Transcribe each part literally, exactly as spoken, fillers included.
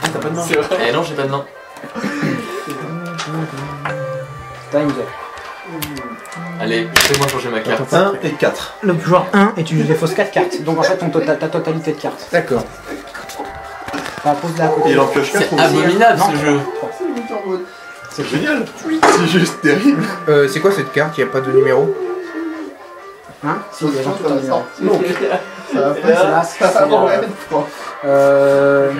t'as pas de main. Eh non, j'ai pas de main. Time. Allez, fais-moi changer ma carte. un et quatre. Le joueur un et tu défausses quatre cartes. Donc en fait, ton tota- ta totalité de cartes. D'accord. Bah, pose-la à Et côté. il en pioche quatre. C'est abominable ce jeu. C'est génial. C'est juste terrible. Euh, c'est quoi cette carte? Il n'y a pas de numéro? Hein? Si, il y a genre tout un numéro. Donc, Ça va pas, c'est là, c'est euh, euh,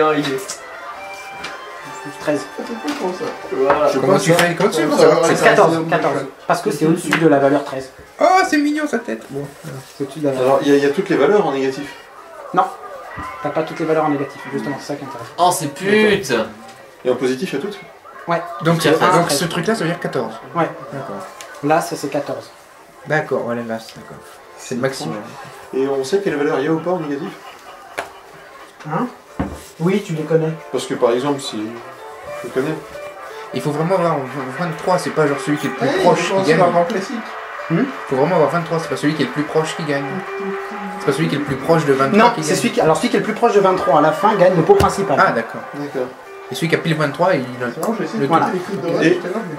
treize. je Comment pense tu ça. fais? Comment tu fais pour Ça savoir va, que C'est c'est quatorze, quatorze. Parce que c'est au-dessus de la valeur treize. Oh, c'est mignon sa tête. Bon. C'est au-dessus de la valeur. Alors, il y, a- il y a toutes les valeurs en négatif. Non. T'as pas toutes les valeurs en négatif, justement, c'est ça qui est intéressant. Oh, c'est pute. Et en positif, il y a toutes. Ouais. Donc, Qui a fait donc treize. ce truc-là, ça veut dire quatorze. Ouais. D'accord. Là, ça c'est quatorze. D'accord, voilà, là, c'est d'accord. C'est le maximum. Et on sait quelle valeur il y a ou pas en négatif? Hein? Oui, tu les connais. Parce que par exemple, si je connais. Il faut vraiment avoir vingt-trois, c'est pas genre celui qui est le plus proche qui gagne. Il faut vraiment avoir vingt-trois, c'est pas celui qui est le plus proche qui gagne. C'est pas celui qui est le plus proche de vingt-trois Non, qui c'est gagne. celui qui. Alors celui qui est le plus proche de vingt-trois à la fin gagne le pot principal. Ah, d'accord. D'accord. Et celui qui a pile vingt-trois, il a le Voilà. Et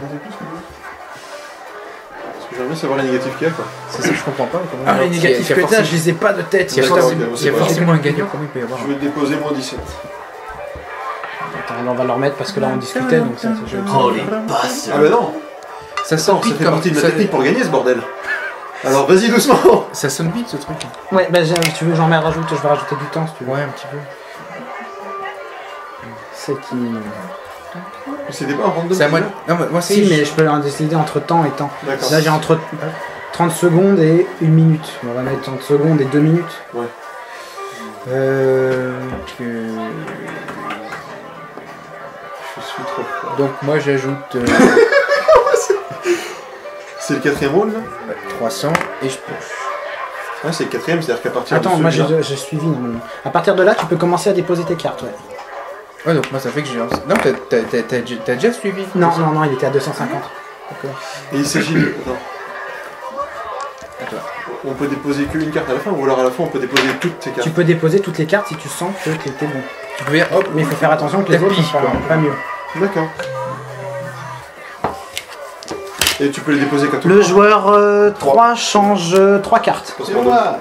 j'aimerais bien savoir les négatifs qu'il y a quoi. C'est ça que je comprends pas. Comment Ah, les s'il y a- négatifs s'il y a que t'as, forcément- je les ai pas de tête. s'il y a D'accord, forcément- ok, s'il y a c'est forcément un gagnant, comment il peut y avoir? Je vais déposer moins dix-sept. Attends, on va le remettre parce que là on discutait donc ça c'est jeu. Oh les passes. Ah bah non. Ça sonne Attends, ça vite fait comme partie de ma ça- technique pour gagner ce bordel. Alors vas-y doucement. Ça sonne vite ce truc. Ouais, bah j'ai- si tu veux j'en mets rajoute, je vais rajouter du temps si tu veux. Ouais, un petit peu. C'est qui. C'était pas un random. C'est à moi. déjà Non, mais moi c'est. Si, mais je peux en décider entre temps et temps. D'accord. Là j'ai entre trente secondes et une minute. On va mettre trente secondes et deux minutes. Euh. que- Je suis trop fort. Donc moi j'ajoute euh, C'est le quatrième rôle là? trois cents et je pioche. Ouais, c'est le quatrième, c'est-à-dire qu'à partir Attends, de moi j'ai celui-là- j'ai suivi normalement. À partir de là, tu peux commencer à déposer tes cartes. Ouais. Ouais, donc moi ça fait que j'ai. Non, t'as- t'as t'as- t'as déjà- t'as déjà suivi? Non, non, non, il était à deux cent cinquante. Et il s'agit de... Attends. Attends. On peut déposer qu'une carte à la fin ou alors à la fin on peut déposer toutes ces cartes? Tu peux déposer toutes les cartes si tu sens que t'es bon. Tu peux faire hop, Mais il faut faire attention que les Tapis, autres sont pas, quoi. pas mieux. D'accord. Et tu peux les déposer quand Le joueur euh, trois change euh, trois cartes. Parce qu'on doit-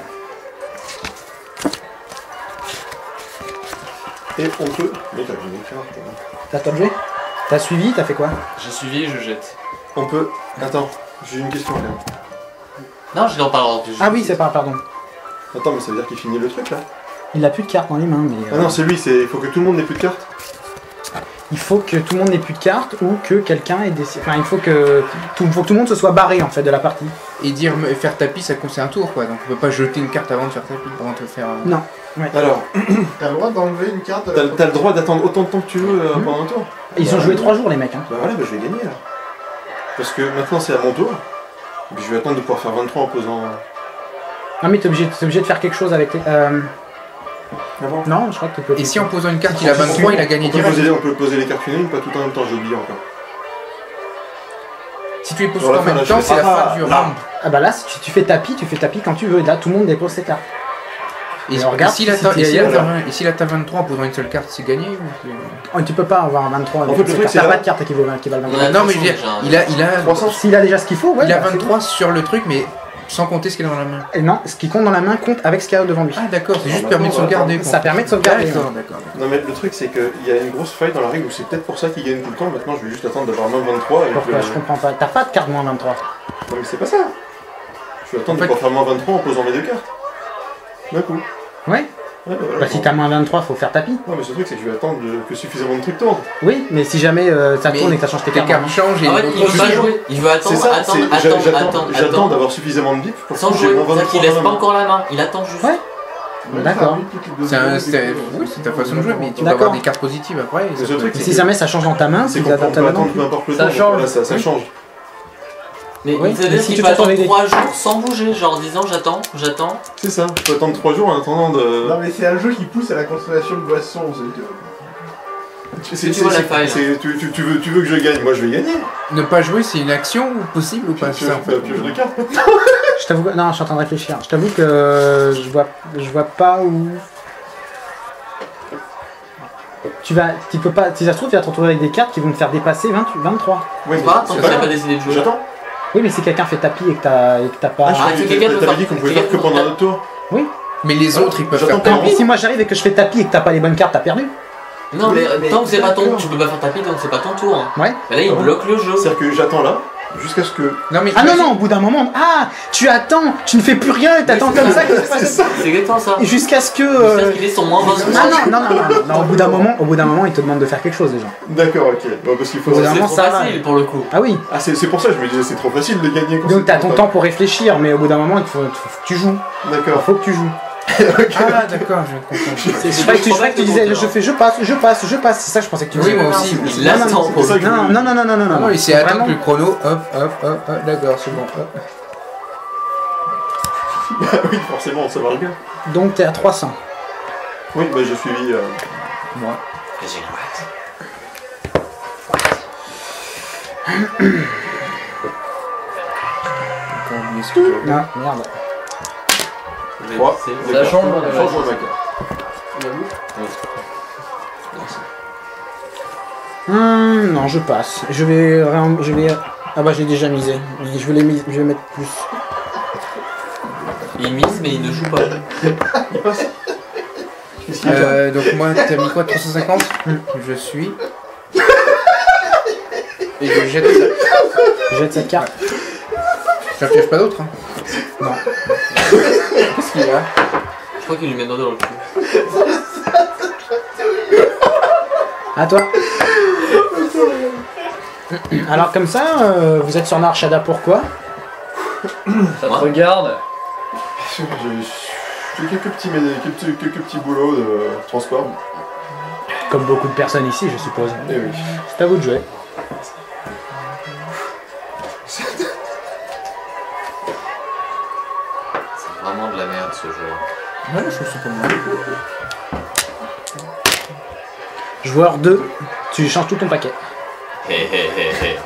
Et on peut... Mais t'as une carte. hein. T'as top joué? T'as suivi? T'as fait quoi? J'ai suivi et je jette. On peut... Attends, j'ai une question quand même. Non, je l'en parle du jeu. Ah oui, c'est pas, pardon. Attends, mais ça veut dire qu'il finit le truc là? Il a plus de cartes dans les mains, mais Ah euh, non, c'est lui, c'est... il faut que tout le monde n'ait plus de cartes. il faut que tout le monde n'ait plus de cartes ou que quelqu'un ait des... Enfin, il faut que tout, faut que tout le monde se soit barré en fait de la partie. et dire me- faire tapis, ça compte c'est un tour quoi. Donc on peut pas jeter une carte avant de faire tapis, avant de faire. un- Non. Alors, T'as le droit d'enlever une carte. t'as t'as le droit d'attendre autant de temps que tu veux euh, pendant un tour. Ils ont joué trois jours les mecs. Hein. Bah voilà, bah je vais gagner là. Parce que maintenant c'est à mon tour. Et puis je vais attendre de pouvoir faire vingt-trois en posant... Non mais t'es obligé, t'es obligé de faire quelque chose avec les... Euh... Avant. Non, je crois que tu peux... Et si en posant une carte il a vingt-trois, il a gagné On peut, direct. poser, on peut poser les cartes une à une, pas tout en même temps, j'ai oublié encore. Si tu les poses Sur la en fin, même là, temps, je c'est fais- la Ah, fin du là. round. Ah bah là, si tu, tu fais tapis, tu fais tapis quand tu veux. Et là, tout le monde dépose ses cartes. Et, Et on regarde et s'il si atteint, c'est- et s'il voilà. atteint vingt- et s'il atteint vingt-trois en posant une seule carte, c'est gagné ou c'est- Oh, tu peux pas avoir vingt-trois avec En fait, le ses truc, cartes. c'est T'as là- pas de carte qui vaut qui valent On a vingt-trois. Non mais je veux dire, déjà, il a, il a, trois cents. S'il a déjà ce qu'il faut, ouais. il a bah, c'est vingt-trois sur le truc, mais sans compter ce qu'il a dans la main. bon. Et non, ce qui compte dans la main compte avec ce qu'il y a devant lui. Ah d'accord, c'est juste bah, permis de attends, sauvegarder. attends. quoi. Ça permet de sauvegarder. D'accord, d'accord. Non mais le truc c'est qu'il y a une grosse faille dans la règle où c'est peut-être pour ça qu'il gagne tout le temps, maintenant je vais juste attendre d'avoir moins vingt-trois avec Pourquoi le... je comprends pas. T'as pas de carte moins vingt-trois. Non mais c'est pas ça. Je vais attendre En fait- de pouvoir faire moins vingt-trois en posant mes deux cartes. D'un coup. Ouais. Ouais, bah, voilà, Bah si bon. t'as moins vingt-trois, faut faire tapis. Non mais ce truc c'est que je vais attendre de- que suffisamment de trucs tournent. Oui, mais si jamais euh, ça Mais tourne et que ça change tes Tes cartes. cartes changent et En fait, donc, il veut pas aussi- jouer. Il veut attendre, C'est ça, attendre, c'est- j'a- attendre, j'attends attendre, j'attends attendre. d'avoir suffisamment de bip pour Sans que j'ai jouer. moins C'est-à-dire qu'il vingt-trois laisse dans pas la main. encore la main. Il attend juste. Ouais. D'accord. c'est un- c'est- oui, c'est ta façon de jouer, mais tu vas D'accord. avoir des cartes positives après. et Mais ça ce peut- truc, Et c'est si que- jamais ça change dans ta main, C'est si qu'on t'as peut ta main non attendre plus. peu importe le Ça temps, change. voilà, ça, ça Oui. change. Mais Oui, il veut mais dire si qu'il tu peut t'attends attendre avec des- trois jours sans bouger, genre en disant j'attends, j'attends. C'est ça, je peux attendre trois jours en attendant de... Non mais c'est un jeu qui pousse à la consommation de boissons, c'est tout. C'est- tu vois c'est- la faille, c'est- tu, tu- tu veux, tu veux que je gagne, moi je vais gagner. Ne pas jouer, c'est une action ou possible ou pas Tu c'est ça en fait. pioche de cartes. Je t'avoue que... Non, je suis en train de réfléchir. Je t'avoue que je vois, je vois pas où... tu vas, tu peux pas, si ça se trouve, tu vas te retrouver avec des cartes qui vont te faire dépasser vingt, vingt-trois. Oui, Pas, tant c'est que t'as pas grave. décidé de jouer. J'attends. Oui, mais si quelqu'un fait tapis et que t'as et que t'as pas. Ah, je Ah, croyais c'est que quelqu'un t'avais peut t'avais faire- dit qu'on pouvait c'est faire que quelqu'un pendant peut notre tour. Mais les autres, ils peuvent J'attends faire pas. tapis. Mais si moi j'arrive et que je fais tapis et que t'as pas les bonnes cartes, t'as perdu. Non, Oui, mais, mais tant que c'est pas ton, d'accord. tu peux pas faire tapis tant que c'est pas ton tour. Hein. Ouais. Mais là, il Ah bon bloque le jeu. C'est-à-dire que j'attends là, jusqu'à ce que. Non, mais Ah non, imagine- non, au bout d'un moment, ah, tu attends, tu ne fais plus rien et t'attends c'est comme ça. ça que ça se passe. C'est exactement ça. Et jusqu'à ce que. Jusqu'à euh, ce qu'il ait son moins vingt. Ah non, non, non, non, non, non, au bout d'un moment, au bout d'un moment, il te demande de faire quelque chose déjà. D'accord, ok. Bon, parce qu'il faut. Au bout d'un C'est moment, trop ça va. facile pour le coup. Ah oui, Ah, c'est c'est pour ça que je me disais, c'est trop facile de gagner. quand donc c'est t'as trop ton temps pour réfléchir, mais au bout d'un moment, il faut, il faut que tu joues. pas- Il D'accord. faut que tu joues. Ah, d'accord, je comprends. C'est je croyais que tu, je croyais que tu disais, je fais, je passe, je passe, je passe. C'est ça que je pensais que tu Oui, disais. moi aussi. Il Non, non, l'attend. non, c'est pour ça que je Non, voulais- non, non, non, non, non, Ah non. oui, c'est attendre Vraiment. que le chrono, hop, hop, hop, hop, d'accord, c'est bon, hop. Bah oui, forcément, ça marche bien. Donc t'es à trois cents. Oui, bah j'ai suivi. euh, Moi. J'ai Encore oublié ce que j'avais. Non, merde. trois. C'est- D'accord. Ça change, Change ouais. ma carte. Hum, non, je passe. Je vais, réen- je vais. Ah bah j'ai déjà misé. Je vais les mis- je vais mettre plus. Il mise, mais il ne joue pas. Il passe. Qu'est-ce qu'il y a Euh, donc moi, t'as mis quoi, trois cent cinquante? Je suis. Et je jette ça. Je jette cette carte. J'en piège pas d'autres, hein. Non. Qu'est-ce qu'il y a? Je crois qu'il lui met dans le cul. À toi. Alors comme ça, euh, vous êtes sur Narshada pourquoi? Ça te regarde. J'ai j'ai quelques petits, mé- quelques, quelques petits boulots de transport. Comme beaucoup de personnes ici, je suppose. Eh oui. C'est à vous de jouer. C'est vraiment de la merde ce jeu. Ouais, je trouve ça pas mal. Joueur deux, tu changes tout ton paquet. Hé hé hé hé.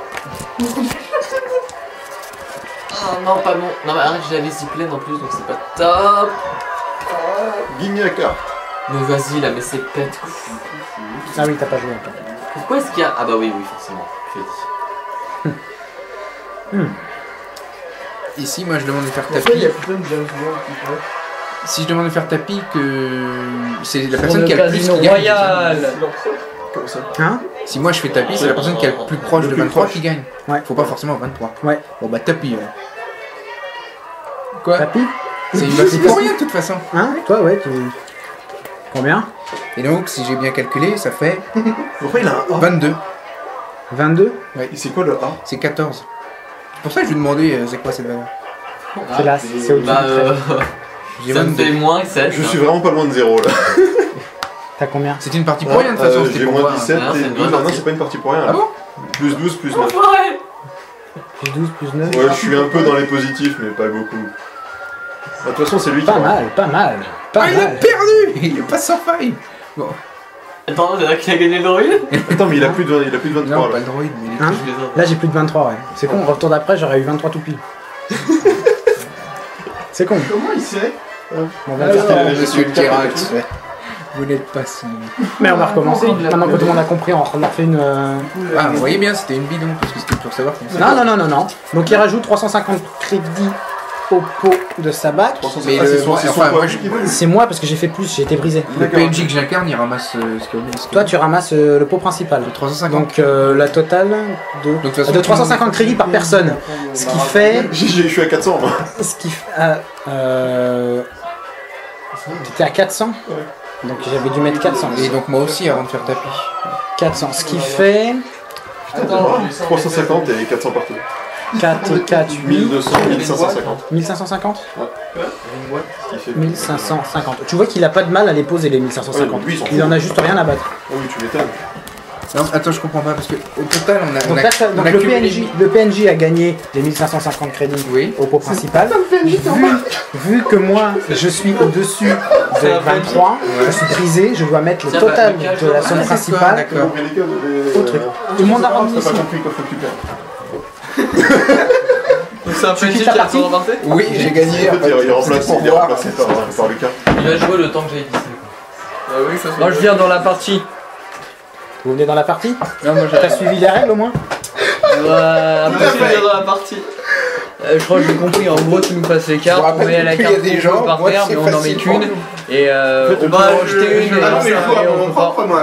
Ah non, pas bon. Non, mais arrête, j'ai la vessie pleine en plus, donc c'est pas top. Guigne la carte. Mais vas-y, là, mais c'est pète. Ah oui, t'as pas joué encore. Pourquoi est-ce qu'il y a. Ah bah oui, oui, forcément. Je l'ai dit. Ici, moi, je demande de faire Pourquoi il y a tapis. plein de James Bond qui font Si je demande de faire tapis, que c'est la Pour personne le qui a le plus casino qui gagne. royal. Comme ça. Hein? Si moi je fais tapis, c'est la personne qui est le plus proche Le de plus vingt-trois proche. qui gagne. Ouais. Faut pas forcément vingt-trois. Ouais. Bon bah tapis alors. Quoi? Tapis? C'est une base pour rien de toute façon. Hein? Toi, ouais, tu. Combien? Et donc, si j'ai bien calculé, ça fait Pourquoi il a un A vingt-deux. vingt-deux? Et c'est quoi le A? C'est quatorze. C'est pour ça que je lui demandais euh, c'est quoi cette valeur. C'est là, c'est au-dessus Bah, du trait. euh. J'ai Ça me fait vingt-deux. moins que sept. Je suis vraiment pas loin de zéro là. T'as combien? C'était une partie pour rien de toute façon, Euh, c'était J'ai pour moins voir. dix-sept Ah, c'est et une douze. vraie Ah non, partie. c'est pas une partie pour rien. Ah là. bon? Plus douze, plus neuf. Ouais. Plus douze, plus neuf. Ouais, je suis un peu dans les positifs, mais pas beaucoup. Bah, De toute façon, c'est lui qui. Pas aura. mal, pas mal. Pas Ah, il a mal. perdu. Il est pas sans faille. Bon. Attends, c'est là qu'il a gagné le droïde. Attends, mais il a plus de, il a plus de Non, vingt-trois pas là. le droïde, mais il est Hein? Je les ai. Là j'ai plus de vingt-trois, ouais. C'est con, au retour d'après j'aurais eu vingt-trois tout pile. C'est con. Comment il sait Bon, Ah, vingt-quatre, alors, euh, Monsieur Kerax, vous n'êtes pas si. mais on va recommencer. Maintenant que tout le monde a compris, on leur fait une. euh, Ah, vous voyez bien, c'était une bidon, parce que c'était pour savoir comment ça. Non, non, non, non, non. Donc il rajoute trois cent cinquante crédits au pot de Sabac. Mais Ah, le- c'est son- moi, c'est son enfin, poids moi, je- qui vole. C'est moi parce que j'ai fait plus, j'ai été brisé. Le P N J que j'incarne, il ramasse euh, ce qu'il y a au milieu. Toi tu ramasses euh, le pot principal. Le trois cent cinquante. Donc euh, la totale de, Donc, de toute façon, de trois cent cinquante crédits par personne. Ce qui fait. J'ai- j'ai- Je suis à quatre cents moi. Ce qui fait. ah, euh, T'étais à quatre cents. Ouais. Donc j'avais dû mettre quatre cents. Et donc moi aussi avant de faire tapis. quatre cents. Ce qui fait. trois cent cinquante et quatre cents partout. quatre, quatre, mille huit, deux cents, mille cinq cent cinquante. mille cinq cent cinquante Ce qui fait. mille cinq cent cinquante. Tu vois qu'il a pas de mal à les poser les mille cinq cent cinquante. Ouais, lui, il s'en Il en a juste rien à battre. Ah oui, tu m'étonnes. Non, attends, je comprends pas parce que au total on a. on Donc a- là, ça- on donc a le, cumulé- P N J, le P N J a gagné les mille cinq cent cinquante crédits Oui. au pot principal. Vu, vu que moi je suis au-dessus de vingt-trois, je suis brisé, je dois mettre le Tiens, total bah, de la somme Ah, principale. T'as D'accord. compris les codes les- Au truc. Tout le monde a remis T'as ici. pas compris quoi faut que tu perds. Donc c'est un Tu P N J quittes qui la a partie tout remporté. Oui, j'ai gagné. En fait, il est C'était remplacé, pour il est voir. remplacé par, par Lucas. Il va jouer le temps que j'ai dit. Moi je viens dans la partie. Vous venez dans la partie? Non, moi T'as j'ai. suivi les règles au moins? Ouais, un peu plus dans la partie. Euh, je crois que j'ai compris, en gros tu nous passes les cartes, Je vous on rappelle met la qu'il y a carte des qu'on gens, veut par moi, terre, c'est mais on en met facile pour qu'une. nous. Et euh, on va en rajouter une et Ah non, mais ça, je joue à et on mon peut pas. propre, moi.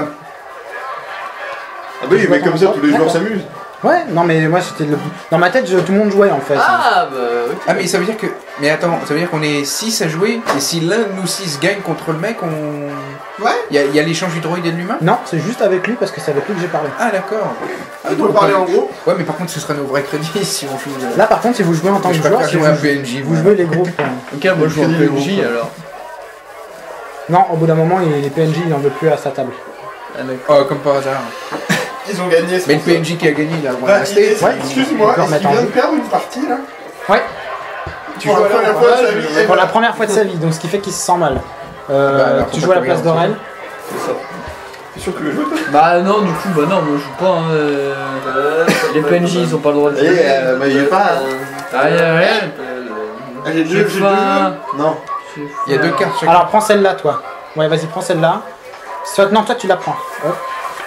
Ah bah oui, mais comme ça, tous les joueurs s'amusent. Ouais, non mais moi c'était le... Dans ma tête, je- tout le monde jouait en fait. Ah bah ok. Ah mais ça veut dire que... Mais attends, ça veut dire qu'on est six à jouer, et si l'un de nous six gagne contre le mec, on... Ouais. Il y a, il y a l'échange du droïde et de l'humain? Non, c'est juste avec lui parce que c'est avec lui que j'ai parlé. Ah d'accord. Ah, on peut parler en gros. Ouais mais par contre ce sera nos vrais crédits si on joue... euh, Là par contre, si vous jouez en tant que je joueur, préfère si jouer vous, un P N J. vous moi. jouez les groupes. euh, Ok, moi je joue en Crédit P N J groupe. alors. Non, au bout d'un moment, il- les P N J, il en veut plus à sa table. Ah, d'accord. Oh comme par hasard. Ils ont gagné. c'est Mais le pour ça. P N J qui a gagné, il a le droit de Bah, rester. il- Ouais. Excuse-moi, On peut est-ce qu'il remettre en vient jeu. de perdre une partie là? Ouais, Tu Pour joues la à la première fois de sa vie. eh pour ben, la première fois de sa vie, donc ce qui fait qu'il se sent mal. Euh, Bah, alors, tu faut joues à pas la place courir, d'Aurel. C'est ça. T'es sûr que tu veux jouer toi? Bah non, du coup, bah non, moi je joue pas. Hein, euh, Les P N J ils ont pas le droit de Eh, jouer. euh, mais il est pas. Ah, y a rien. Ah, j'ai deux, J'ai j'ai deux. faim. Non. Il y a deux cartes chacun. Alors prends celle-là, toi. Ouais, vas-y, prends celle-là. Soit, non, toi tu la prends. Hop.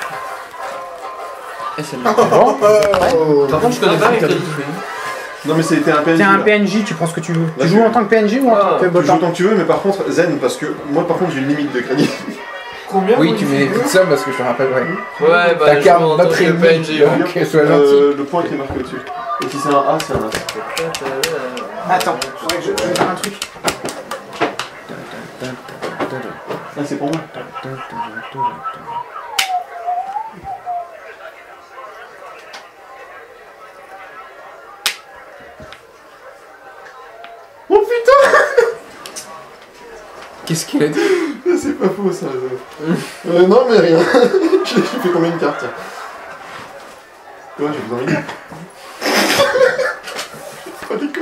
Et celle-là. Bon. Oh. Par contre, je connais pas les crédits. Non, mais c'était un P N J. T'es un là. P N J, tu prends ce que tu veux. Là, tu je joues suis- en tant que P N J ou en Ah, tant que Tu joues bottin? tant que tu veux, mais par contre, zen, parce que moi, par contre, j'ai une limite de crédit. Combien Oui vous tu dites mets deux toute somme parce que je te rappelle, ouais. Ouais, bah Ta je carte, joue en tant notre que P N ennemi, J. ouais. donc sois gentil. Euh, le point qui est marqué au-dessus. Et si c'est un A, c'est un As. Attends, faudrait que je je vais faire un truc. Ah, c'est pour moi. Oh putain! Qu'est-ce qu'il a dit? C'est pas faux ça. Euh, non, mais rien. J'ai fait combien de cartes? Quoi, j'ai besoin de rien. Pas déconner.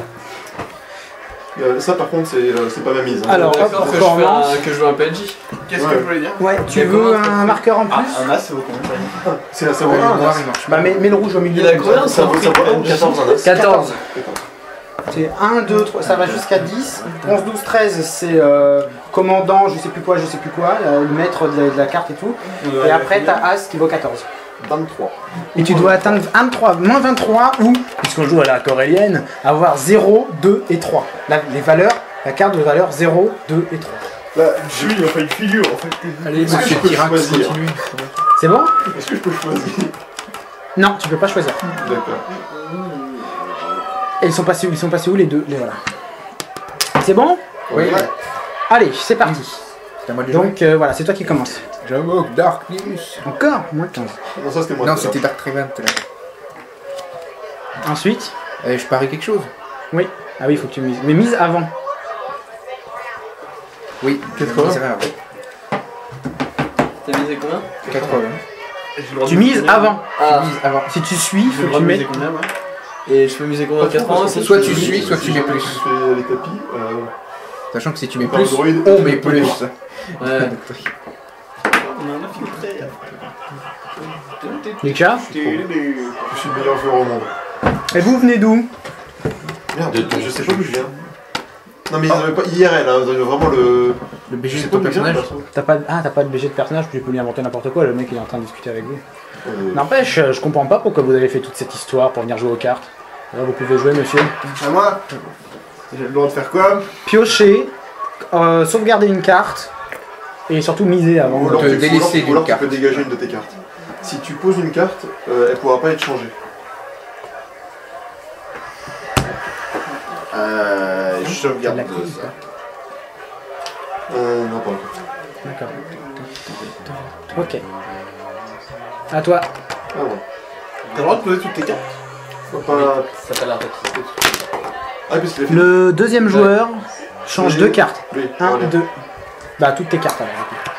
Euh, ça par contre c'est euh, c'est pas ma mise. hein. Alors, hop, D'accord que je on fais commence. un- que je joue un P N J. Qu'est-ce Ouais. que je voulais dire? Ouais, tu Mais veux comment- un marqueur en plus? Un as, c'est au combien? C'est la Ouais, savoir le un noir As. il marche Bah pas. mets, mets le rouge au milieu. Il a comme combien ça. Ça vaut ça vaut un ou quatorze un As. quatorze. Quatorze. C'est un, deux, trois, ça va jusqu'à dix. onze, douze, treize, c'est euh, commandant, je sais plus quoi, je sais plus quoi, euh, le maître de la, de la carte et tout. Et après, t'as As qui vaut quatorze. vingt-trois. Et tu dois atteindre vingt-trois, moins vingt-trois ou, puisqu'on joue à la corélienne, avoir zéro, deux et trois. Là, les valeurs, la carte de valeur zéro, deux et trois. Là, Jules, il a fait une figure en fait. Allez, Est-ce que monsieur je peux Tyrax, choisir continue. C'est bon? Est-ce que je peux choisir? Non, tu peux pas choisir. D'accord. Et ils sont passés où? Ils sont passés où les deux? Les voilà. C'est bon? Oui, Ouais. Allez, c'est parti. c'est à moi de jouer. Donc euh, voilà, c'est toi qui commence. J'invoque Darkness. Encore? Moins quinze. Non, ça c'était moi. Non, tout à l'heure. c'était Dark Treven tout à l'heure. Ensuite? Eh, je parie quelque chose. Oui. Ah oui, il faut que tu mises. Mais mise avant. Oui, quatre-vingts. c'est vrai, T'as misé combien? quatre-vingts. Tu mises avant. Ah, Mise avant. Si tu suis, il faut que tu mettes. combien, ouais? et je peux miser combien? quatre-vingts aussi? Soit tu suis, soit tu mets plus. Je fais les tapis. Euh, Sachant que si tu mets par plus, droïde, on tu met mets plus. plus. Ouais. Lucas? Je suis le meilleur joueur au monde. Et vous venez d'où? Merde, je sais pas d'où je viens. Non mais ils avaient pas I R L, hein, ils avaient vraiment le. Le B Je G sais de pas ton d'où vient, personnage. perso. T'as pas de... Ah, t'as pas de B G de personnage, tu peux lui inventer n'importe quoi, le mec il est en train de discuter avec vous. Euh, N'empêche, je comprends pas pourquoi vous avez fait toute cette histoire pour venir jouer aux cartes. Là, vous pouvez jouer, monsieur. À moi? J'ai le droit de faire quoi? Piocher, euh, sauvegarder une carte, et surtout miser avant. Ou alors, te tu, ou délaisser alors- d'une ou alors tu carte. peux dégager une de tes cartes. Si tu poses une carte, euh, elle pourra pas être changée. Euh. Je C'est de sauvegarde la couille, ça. quoi. Euh, non, pas encore. D'accord. Ok. À toi. Ah ouais. T'as le droit de poser toutes tes cartes? Faut pas. Ça s'appelle un tapis. Ah, parce qu'il a fait. Le deuxième joueur change Oui. deux cartes. Oui, Un, voilà. deux. Bah, toutes tes cartes alors.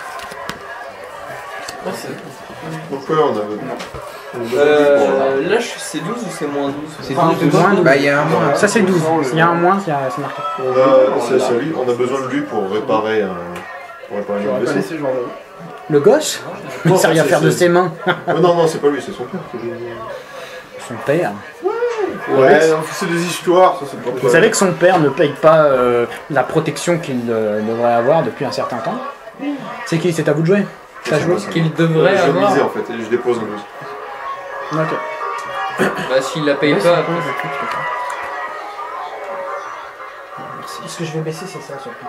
Donc, ouais, on a. on a pour, euh, Euh, là, je- c'est douze ou c'est moins douze? C'est Enfin, douze. moins douze. Bah, il y a un moins. Ça, c'est douze. Il y a un moins, il y a- c'est marqué. On a, c'est c'est lui, on a besoin de lui pour réparer un. Pour réparer une J'aurais pas blessure. laissé ce genre de. Le gosse Il Non, sait rien c'est- faire de c'est- ses mains. Oh, non, non, c'est pas lui, c'est son père. Son père. Ouais, non, c'est des histoires, ça c'est pas Vous savez que son père ne paye pas euh, la protection qu'il euh, devrait avoir depuis un certain temps. C'est qui? C'est à vous de jouer. T'as joué Ce qu'il Ouais, devrait je vais avoir. miser en fait et je dépose un douze. Ok. Bah s'il la paye Ouais, pas, c'est après. bon, j'ai tout, je comprends. Ce que je vais baisser, c'est ça surtout.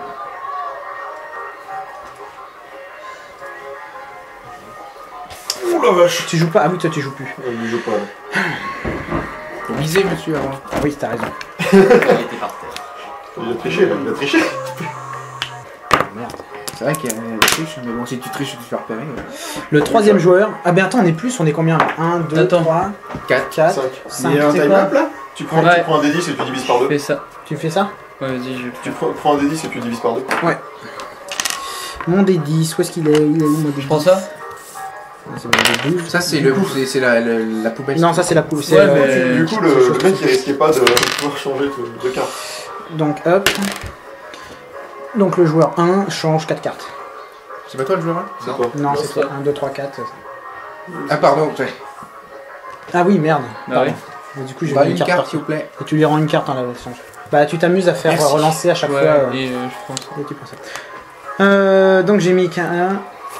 Ouh la vache. Tu joues pas? Ah oui, toi tu joues plus. On ne joue pas là. Faut miser, monsieur, avant. Ah oui, t'as raison. Il était par terre. Il a triché là, il a triché. Merde. C'est vrai qu'il y a la triche, mais bon, si tu triches, tu te fais repérer. ouais. Le troisième joueur. Ah ben attends, on est plus, on est combien là? un, deux, Attends. trois, quatre. quatre, cinq. cinq. Il y a un C'est time quoi? up là. Tu prends, Ouais. tu prends un D dix et tu divises par deux. Fais ça. Tu fais ça? Ouais, vas-y, je Tu prends, prends un D dix et tu divises par deux. Mon D dix, où est-ce qu'il est? Il est où mon D dix? Je prends ça. C'est mon D douze. Ça, c'est le, c'est- c'est la, la, la poubelle. Non, ça c'est la poule. c'est, Ouais, euh, mais- Du coup, le, le mec il risquait pas de pouvoir changer de, de carte. Donc hop. Donc le joueur un change quatre cartes. C'est pas toi le joueur un? C'est quoi? Non, Non, c'est c'est toi. un, deux, trois, quatre. Ah, pardon, ouais. Ah oui, merde. Bah Pardon. oui. Mais du coup, j'ai Bah, mis une une carte, carte, partout. s'il vous plaît. Et tu lui rends une carte en la version. Bah, tu t'amuses à faire Merci. relancer à chaque Ouais, fois. euh, et euh, je prends ça. et tu prends ça. Euh, donc j'ai mis qu'un.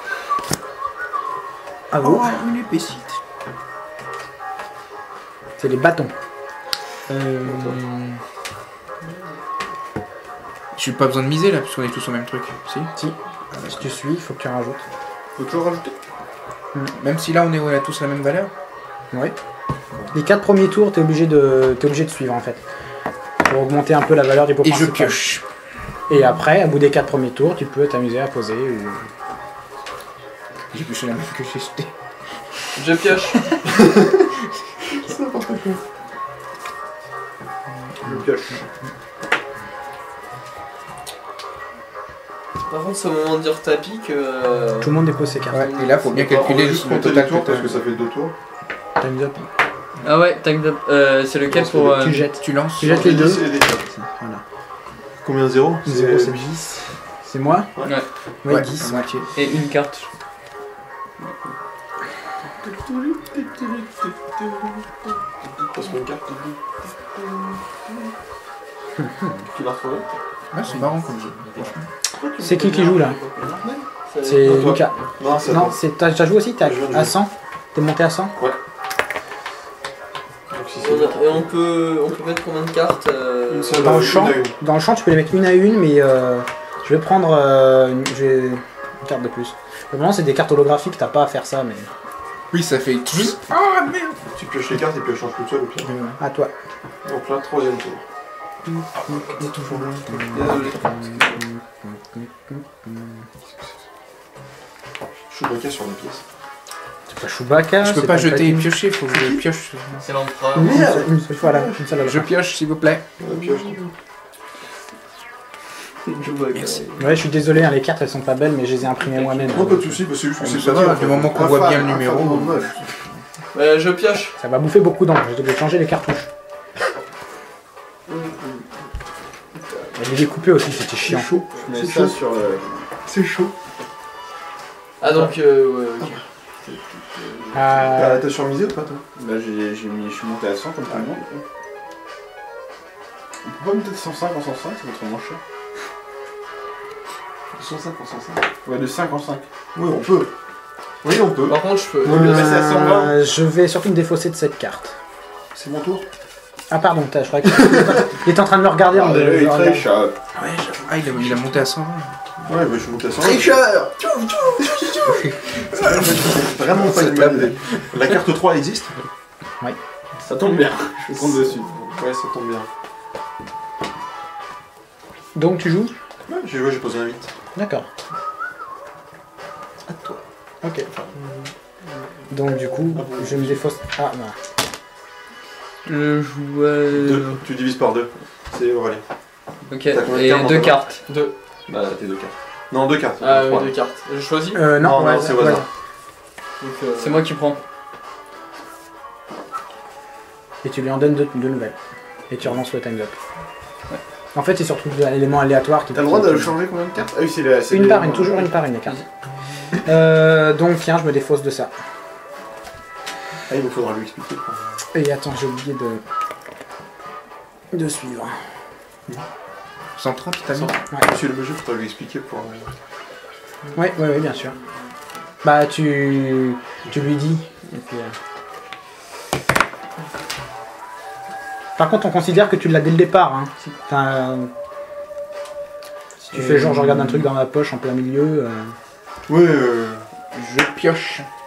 Ah vous, une épaissite. c'est les bâtons. Euh, J'ai pas besoin de miser là, puisqu'on est tous au même truc. Si. si tu suis, il faut que tu rajoutes. Faut toujours rajouter. Même si là, on est on a tous la même valeur. Oui. Les quatre premiers tours, t'es obligé de, t'es obligé de suivre en fait. Pour augmenter un peu la valeur du pot Et je principal. pioche. Et après, à bout des quatre premiers tours, tu peux t'amuser à poser. Ou... J'ai pioché la même que j'ai jeté. Je pioche. Je pioche. Par contre, c'est au moment de dire tapis que. euh, Tout le monde dépose ses cartes. Ouais, et là, faut bien On va calculer juste le compter les total tours que parce que t'as. ça fait deux tours. Time up. Ah ouais, time up. Euh, c'est lequel Non, pour. c'est euh, Tu jettes. Tu lances. Tu jettes les D dix deux. et des quatre. Voilà. Combien zéro? zéro, c'est dix. C'est moi? Ouais. Ouais, Ouais, dix. à moitié. Et une carte. Passe-moi une carte. Qui l'a retrouvé? Ouais, c'est marrant comme jeu. C'est qui qui joue là? C'est Toi. Lucas. Non, c'est Non, toi. c'est t'as t'as joué aussi? T'es Je viens de à jouer. cent? T'es monté à cent? Donc, si c'est On a- Et on peut, on peut mettre combien de cartes euh, une seule, Dans le une champ, à une. dans le champ, tu peux les mettre une à une, mais euh, je vais prendre euh, une, je vais- une carte de plus. Vraiment, c'est des cartes holographiques, t'as pas à faire ça, mais Oui, ça fait. Ah merde. Tu pioches les cartes et puis elles changent toutes seules au pire. à toi. Donc là, troisième tour. Désolé. Chewbacca sur la pièce. C'est pas Chewbacca. Je peux c'est pas jeter et Palpatine. piocher, faut que je pioche. C'est l'empereur. Une seule- une seule fois là, une seule à la Je fin. pioche, s'il vous plaît. La pioche. Merci. Ouais, je suis désolé, hein, les cartes elles sont pas belles, mais je les ai imprimées moi-même. Non, pas de soucis, parce que c'est juste que c'est Ça petit, va, en fait. du moment qu'on voit bien le numéro. Euh, je pioche. Ça va bouffer beaucoup d'encre, je vais changer les cartouches. Et les découper aussi, c'était chiant. C'est chaud. Je mets C'est ça chaud. sur le. C'est chaud. Ah donc, euh, ouais, ok. Euh, T'as t'as surmisé ou pas, toi? Là, j'ai j'ai mis, je suis monté à cent comme tout le monde. On peut pas mettre cent cinq en cent cinq, ça va être moins cher. cent cinq pour cent cinq. Ouais, de cinq en cinq. Oui, on peut. Oui, on peut. Par contre, je peux. Ouais. le passer à cent vingt. euh, je vais surtout me défausser de cette carte. C'est mon tour. Ah pardon, t'as- je croyais qu'il il était en train de me regarder. en Ah, me- il me regarder. triche. euh. Ouais, j'avoue. Ah, il a, il a monté à cent vingt. Ouais, bah, je suis monté à cent. Tricheur. C'est vraiment pas une bonne idée. La carte trois existe? Ça tombe bien, je vais prendre dessus. Ouais, ça tombe bien. Donc tu joues? Ouais, j'ai joué, j'ai posé un huit. D'accord. À toi. Ok. Donc du coup, je me défausse. Ah bah. Le joueur. Deux. Tu divises par deux. C'est Aurélien. Ok, T'as combien de et cartes dans deux ta cartes. Deux. Bah, t'es deux cartes. Non, deux cartes. Ah, Trois. oui, deux cartes. Je choisis. Euh, non, Non, non, ouais, c'est au ouais. hasard. Donc, euh, c'est moi qui prends. Et tu lui en donnes deux, deux nouvelles. Et tu relances le time up. En fait, c'est surtout l'élément aléatoire qui. T'as le droit qui- de qui- changer combien de cartes? Ah oui, c'est la. c'est Une les- par une, toujours une par une les cartes. Euh, donc tiens, je me défausse de ça. Ah, il nous faudra lui expliquer. Et attends, j'ai oublié de de suivre. cent trente, t'as mis. Monsieur le monsieur, faudra lui expliquer pour. euh, Ouais, ouais, ouais, bien sûr. Bah tu, tu lui dis. Et puis, euh... Par contre, on considère que tu l'as dès le départ. Hein. Si, euh... si tu fais genre, je regarde un truc dans ma poche en plein milieu. Euh... Oui, euh... je pioche.